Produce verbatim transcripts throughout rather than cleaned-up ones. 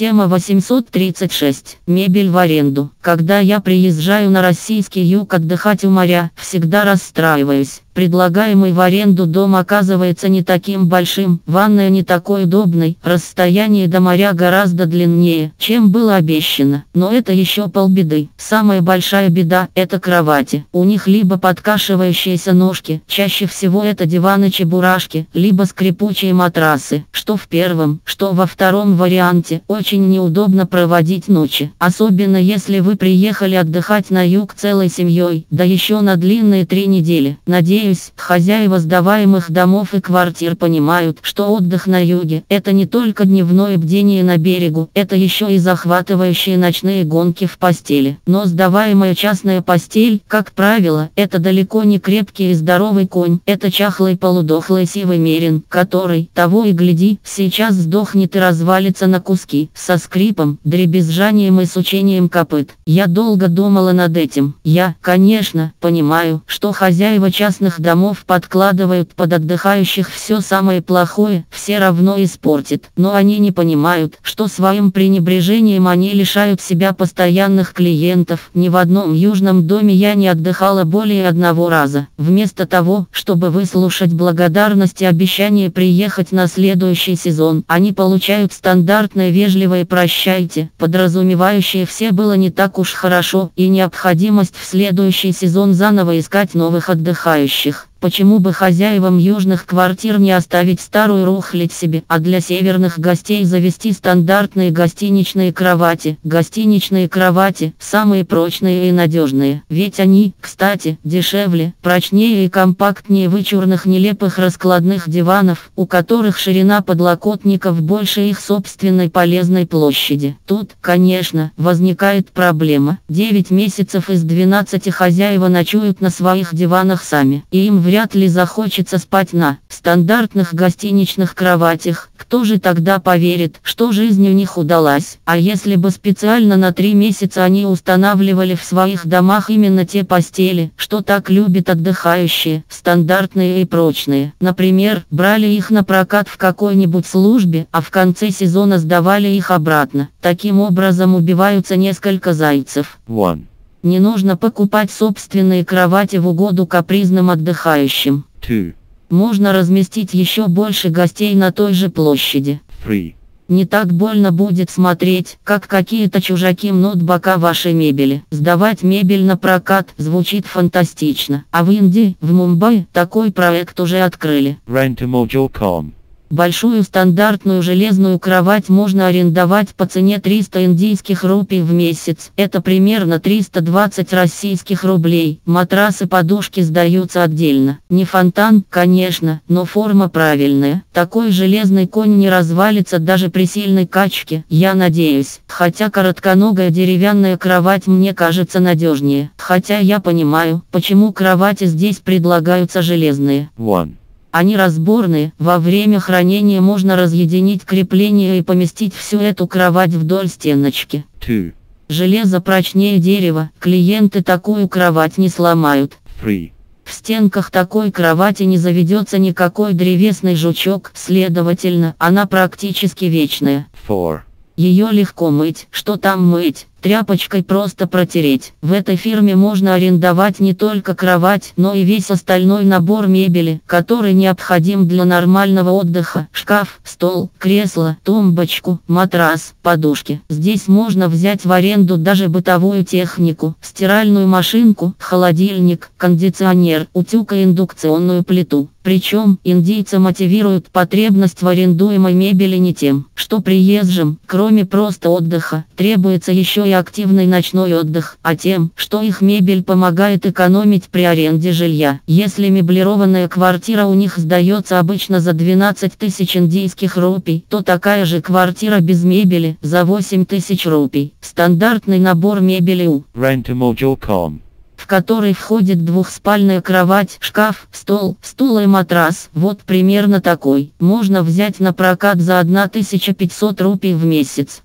Тема восемьсот тридцать шесть. Мебель в аренду. Когда я приезжаю на российский юг отдыхать у моря, всегда расстраиваюсь. Предлагаемый в аренду дом оказывается не таким большим, ванная не такой удобной, расстояние до моря гораздо длиннее, чем было обещано. Но это еще полбеды. Самая большая беда – это кровати. У них либо подкашивающиеся ножки, чаще всего это диваны-чебурашки, либо скрипучие матрасы. Что в первом, что во втором варианте, очень неудобно проводить ночи. Особенно если вы приехали отдыхать на юг целой семьей, да еще на длинные три недели. Надеюсь, хозяева сдаваемых домов и квартир понимают, что отдых на юге – это не только дневное бдение на берегу, это еще и захватывающие ночные гонки в постели. Но сдаваемая частная постель, как правило, это далеко не крепкий и здоровый конь, это чахлый полудохлый сивый мерин, который, того и гляди, сейчас сдохнет и развалится на куски, со скрипом, дребезжанием и сучением копыт. Я долго думала над этим. Я, конечно, понимаю, что хозяева частных домов подкладывают под отдыхающих все самое плохое, все равно испортит. Но они не понимают, что своим пренебрежением они лишают себя постоянных клиентов. Ни в одном южном доме я не отдыхала более одного раза. Вместо того, чтобы выслушать благодарность и обещание приехать на следующий сезон, они получают стандартное вежливое «прощайте», подразумевающее «все было не так уж хорошо» и необходимость в следующий сезон заново искать новых отдыхающих. Почему бы хозяевам южных квартир не оставить старую рухлядь себе, а для северных гостей завести стандартные гостиничные кровати? Гостиничные кровати – самые прочные и надежные. Ведь они, кстати, дешевле, прочнее и компактнее вычурных нелепых раскладных диванов, у которых ширина подлокотников больше их собственной полезной площади. Тут, конечно, возникает проблема. девять месяцев из двенадцати хозяева ночуют на своих диванах сами, и им в Вряд ли захочется спать на стандартных гостиничных кроватях. Кто же тогда поверит, что жизнь у них удалась? А если бы специально на три месяца они устанавливали в своих домах именно те постели, что так любят отдыхающие, стандартные и прочные. Например, брали их на прокат в какой-нибудь службе, а в конце сезона сдавали их обратно. Таким образом убиваются несколько зайцев. One. Не нужно покупать собственные кровати в угоду капризным отдыхающим. Two. Можно разместить еще больше гостей на той же площади. Three. Не так больно будет смотреть, как какие-то чужаки мнут бока вашей мебели. Сдавать мебель на прокат звучит фантастично. А в Индии, в Мумбаи, такой проект уже открыли. Rentamojal точка ком. Большую стандартную железную кровать можно арендовать по цене триста индийских рупий в месяц. Это примерно триста двадцать российских рублей. Матрасы, подушки сдаются отдельно. Не фонтан, конечно, но форма правильная. Такой железный конь не развалится даже при сильной качке, я надеюсь. Хотя коротконогая деревянная кровать мне кажется надежнее. Хотя я понимаю, почему кровати здесь предлагаются железные. One. Они разборные, во время хранения можно разъединить крепление и поместить всю эту кровать вдоль стеночки. Two. Железо прочнее дерева, клиенты такую кровать не сломают. Three. В стенках такой кровати не заведется никакой древесный жучок, следовательно, она практически вечная. Four. Ее легко мыть, что там мыть? Тряпочкой просто протереть. В этой фирме можно арендовать не только кровать, но и весь остальной набор мебели, который необходим для нормального отдыха. Шкаф, стол, кресло, тумбочку, матрас, подушки. Здесь можно взять в аренду даже бытовую технику, стиральную машинку, холодильник, кондиционер, утюг и индукционную плиту. Причем, индийцы мотивируют потребность в арендуемой мебели не тем, что приезжим, кроме просто отдыха, требуется еще и активный ночной отдых, а тем, что их мебель помогает экономить при аренде жилья. Если меблированная квартира у них сдается обычно за двенадцать тысяч индийских рупий, то такая же квартира без мебели за восемь тысяч рупий. Стандартный набор мебели у Rentamojal точка ком. в который входит двухспальная кровать, шкаф, стол, стул и матрас. Вот примерно такой. Можно взять на прокат за тысячу пятьсот рупий в месяц.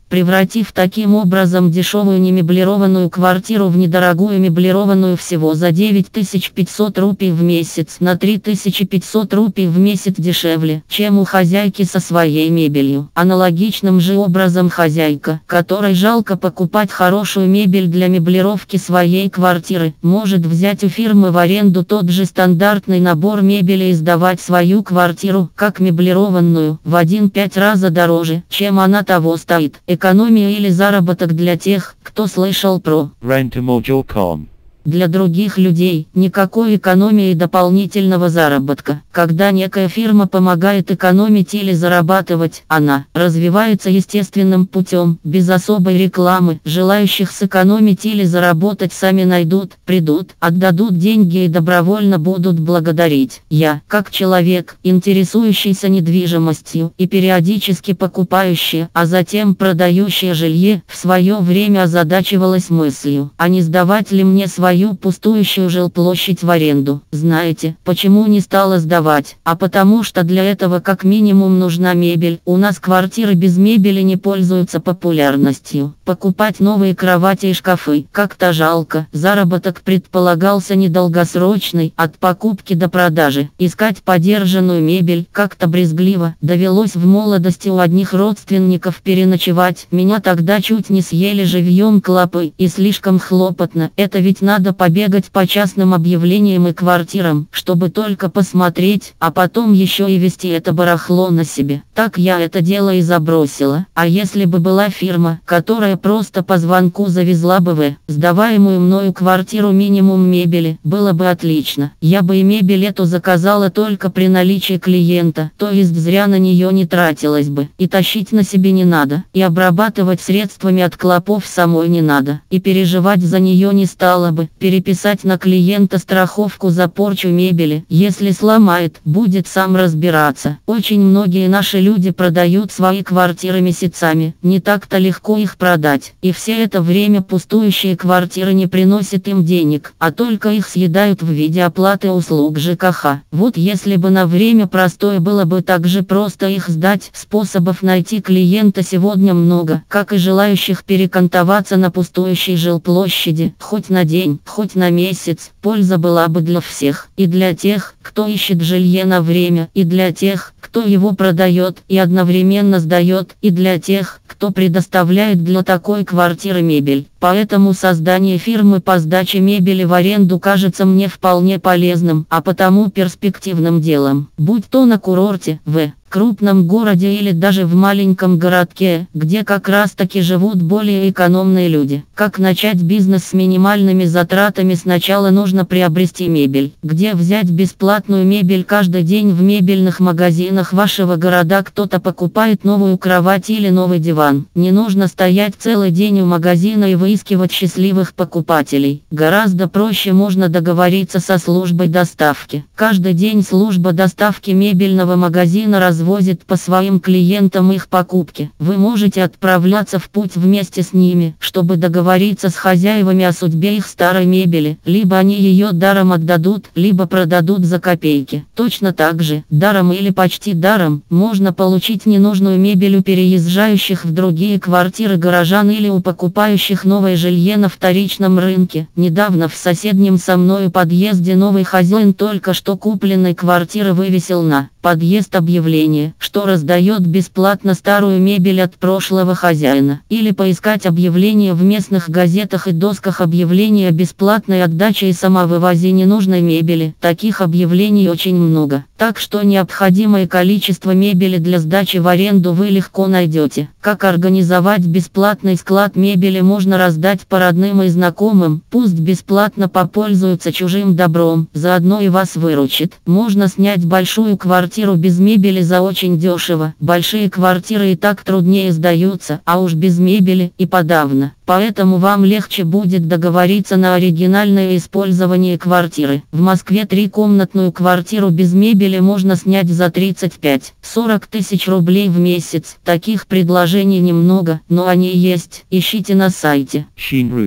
превратив таким образом дешевую немеблированную квартиру в недорогую меблированную всего за девять тысяч пятьсот рупий в месяц, на три тысячи пятьсот рупий в месяц дешевле, чем у хозяйки со своей мебелью. Аналогичным же образом хозяйка, которой жалко покупать хорошую мебель для меблировки своей квартиры, может взять у фирмы в аренду тот же стандартный набор мебели и сдавать свою квартиру, как меблированную, в один-пять раза дороже, чем она того стоит. Экономия или заработок для тех, кто слышал про Rentamogel точка ком. Для других людей никакой экономии и дополнительного заработка. Когда некая фирма помогает экономить или зарабатывать, она развивается естественным путем, без особой рекламы. Желающих сэкономить или заработать сами найдут, придут, отдадут деньги и добровольно будут благодарить. Я, как человек, интересующийся недвижимостью и периодически покупающий, а затем продающий жилье, в свое время озадачивалась мыслью, а не сдавать ли мне свои пустующую жилплощадь в аренду. Знаете, почему не стала сдавать? А потому что для этого как минимум нужна мебель. У нас квартиры без мебели не пользуются популярностью. Покупать новые кровати и шкафы как-то жалко. Заработок предполагался недолгосрочный, от покупки до продажи. Искать подержанную мебель как-то брезгливо. Довелось в молодости у одних родственников переночевать. Меня тогда чуть не съели живьем клопы. И слишком хлопотно. Это ведь надо побегать по частным объявлениям и квартирам, чтобы только посмотреть, а потом еще и вести это барахло на себе. Так я это дело и забросила. А если бы была фирма, которая просто по звонку завезла бы в сдаваемую мною квартиру минимум мебели, было бы отлично. Я бы и мебель эту заказала только при наличии клиента, то есть зря на нее не тратилась бы. И тащить на себе не надо, и обрабатывать средствами от клопов самой не надо, и переживать за нее не стала бы. Переписать на клиента страховку за порчу мебели. Если сломает, будет сам разбираться. Очень многие наши люди продают свои квартиры месяцами. Не так-то легко их продать. И все это время пустующие квартиры не приносят им денег, а только их съедают в виде оплаты услуг ЖКХ. Вот если бы на время простое было бы так же просто их сдать, способов найти клиента сегодня много, как и желающих перекантоваться на пустующей жилплощади, хоть на день, хоть на месяц. Польза была бы для всех, и для тех, кто ищет жилье на время, и для тех, кто его продает и одновременно сдает, и для тех, кто предоставляет для такой квартиры мебель. Поэтому создание фирмы по сдаче мебели в аренду кажется мне вполне полезным, а потому перспективным делом. Будь то на курорте, в крупном городе или даже в маленьком городке, где как раз таки живут более экономные люди. Как начать бизнес с минимальными затратами? Сначала нужно приобрести мебель. Где взять бесплатную мебель? Каждый день в мебельных магазинах вашего города кто-то покупает новую кровать или новый диван. Не нужно стоять целый день у магазина и выискивать счастливых покупателей. Гораздо проще, можно договориться со службой доставки. Каждый день служба доставки мебельного магазина развозит по своим клиентам их покупки. Вы можете отправляться в путь вместе с ними, чтобы договориться с хозяевами о судьбе их старой мебели. Либо они ее даром отдадут, либо продадут за копейки. Точно так же, даром или почти даром, можно получить ненужную мебель у переезжающих в другие квартиры горожан или у покупающих новое жилье на вторичном рынке. Недавно в соседнем со мною подъезде новый хозяин только что купленной квартиры вывесил на подъезд объявление, что раздает бесплатно старую мебель от прошлого хозяина. Или поискать объявление в местных газетах и досках объявления о бесплатной отдаче и самовывозе ненужной мебели. Таких объявлений очень много. Так что необходимое количество мебели для сдачи в аренду вы легко найдете. Как организовать бесплатный склад мебели? Можно раздать по родным и знакомым, пусть бесплатно попользуются чужим добром, заодно и вас выручит. Можно снять большую квартиру без мебели за очень дешево. Большие квартиры и так труднее сдаются, а уж без мебели и подавно. Поэтому вам легче будет договориться на оригинальное использование квартиры. В Москве трикомнатную квартиру без мебели можно снять за тридцать пять — сорок тысяч рублей в месяц. Таких предложений немного, но они есть. Ищите на сайте. Shinru.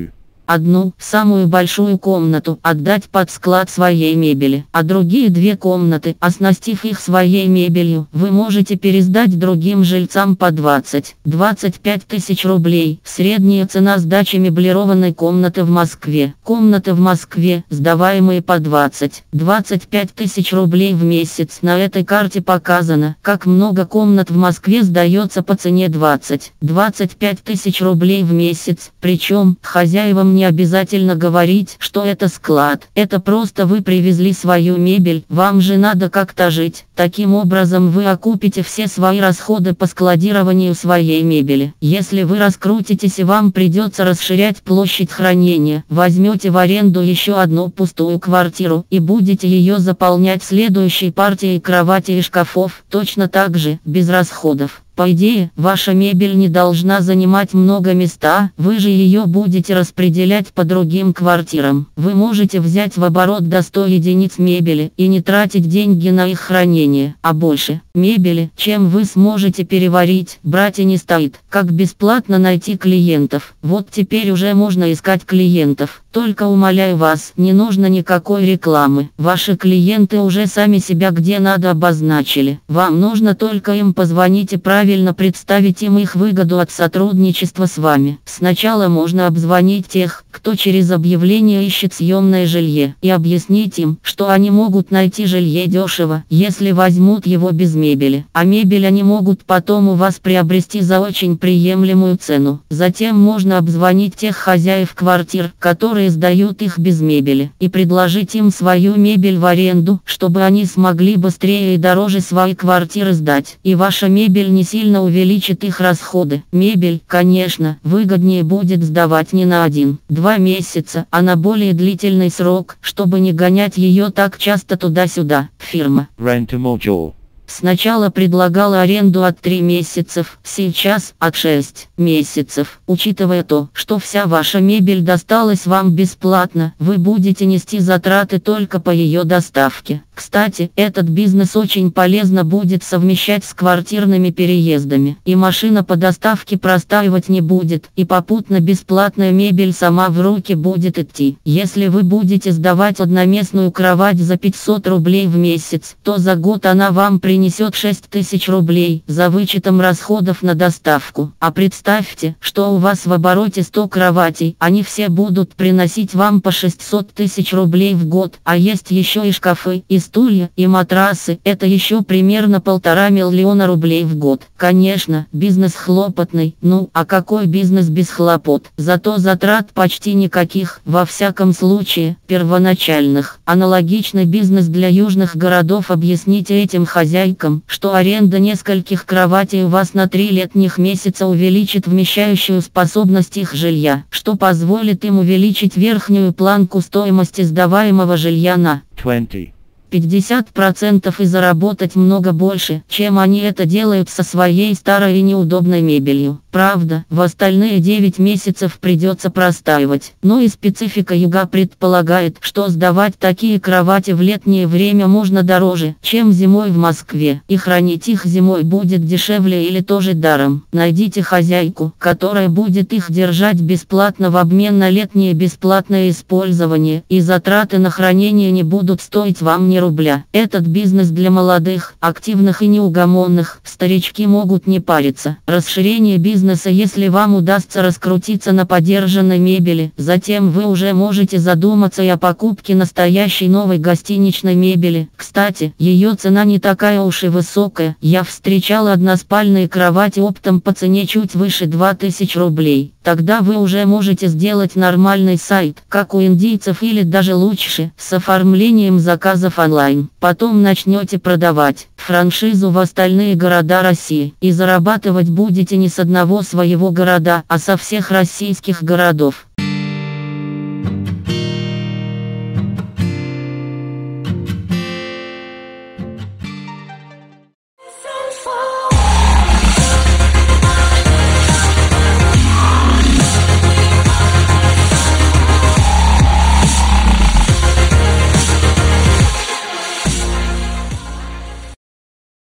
одну, самую большую комнату, отдать под склад своей мебели, а другие две комнаты, оснастив их своей мебелью, вы можете пересдать другим жильцам по двадцать-двадцать пять тысяч рублей. Средняя цена сдачи меблированной комнаты в Москве. Комнаты в Москве, сдаваемые по двадцать-двадцать пять тысяч рублей в месяц. На этой карте показано, как много комнат в Москве сдается по цене двадцать-двадцать пять тысяч рублей в месяц. Причем, хозяевам не обязательно говорить, что это склад. Это просто вы привезли свою мебель, вам же надо как-то жить. Таким образом вы окупите все свои расходы по складированию своей мебели. Если вы раскрутитесь и вам придется расширять площадь хранения, возьмете в аренду еще одну пустую квартиру и будете ее заполнять следующей партией кроватей и шкафов, точно так же, без расходов. По идее, ваша мебель не должна занимать много места, вы же ее будете распределять по другим квартирам. Вы можете взять в оборот до ста единиц мебели и не тратить деньги на их хранение, а больше мебели, чем вы сможете переварить, брать и не стоит. Как бесплатно найти клиентов? Вот теперь уже можно искать клиентов. Только умоляю вас, не нужно никакой рекламы. Ваши клиенты уже сами себя где надо обозначили. Вам нужно только им позвонить и правильно представить им их выгоду от сотрудничества с вами. Сначала можно обзвонить тех, кто через объявление ищет съемное жилье, и объяснить им, что они могут найти жилье дешево, если возьмут его без мебели. А мебель они могут потом у вас приобрести за очень приемлемую цену. Затем можно обзвонить тех хозяев квартир, которые сдают их без мебели, и предложить им свою мебель в аренду, чтобы они смогли быстрее и дороже свои квартиры сдать. И ваша мебель не сильно увеличит их расходы. Мебель, конечно, выгоднее будет сдавать не на один-два месяца, а на более длительный срок, чтобы не гонять ее так часто туда-сюда. Фирма Rent-A-Module. сначала предлагала аренду от трёх месяцев, сейчас от шести месяцев. Учитывая то, что вся ваша мебель досталась вам бесплатно, вы будете нести затраты только по ее доставке. Кстати, этот бизнес очень полезно будет совмещать с квартирными переездами. И машина по доставке простаивать не будет, и попутно бесплатная мебель сама в руки будет идти. Если вы будете сдавать одноместную кровать за пятьсот рублей в месяц, то за год она вам принесет шесть тысяч рублей, за вычетом расходов на доставку. А представьте, что у вас в обороте сто кроватей, они все будут приносить вам по шестьсот тысяч рублей в год, а есть еще и шкафы, и стулья, и матрасы, это еще примерно полтора миллиона рублей в год. Конечно, бизнес хлопотный, ну а какой бизнес без хлопот? Зато затрат почти никаких, во всяком случае, первоначальных. Аналогичный бизнес для южных городов. Объясните этим хозяйкам, что аренда нескольких кроватей у вас на три летних месяца увеличит вмещающую способность их жилья, что позволит им увеличить верхнюю планку стоимости сдаваемого жилья на twenty. пятьдесят процентов и заработать много больше, чем они это делают со своей старой и неудобной мебелью. Правда, в остальные девять месяцев придется простаивать. Но и специфика юга предполагает, что сдавать такие кровати в летнее время можно дороже, чем зимой в Москве. И хранить их зимой будет дешевле или тоже даром. Найдите хозяйку, которая будет их держать бесплатно в обмен на летнее бесплатное использование, и затраты на хранение не будут стоить вам ни рубля. Этот бизнес для молодых, активных и неугомонных. Старички могут не париться. Расширение бизнеса, если вам удастся раскрутиться на подержанной мебели. Затем вы уже можете задуматься и о покупке настоящей новой гостиничной мебели. Кстати, ее цена не такая уж и высокая. Я встречал односпальные кровати оптом по цене чуть выше двух тысяч рублей. Тогда вы уже можете сделать нормальный сайт, как у индийцев, или даже лучше, с оформлением заказов онлайн. Потом начнете продавать франшизу в остальные города России. И зарабатывать будете не с одного своего города, а со всех российских городов.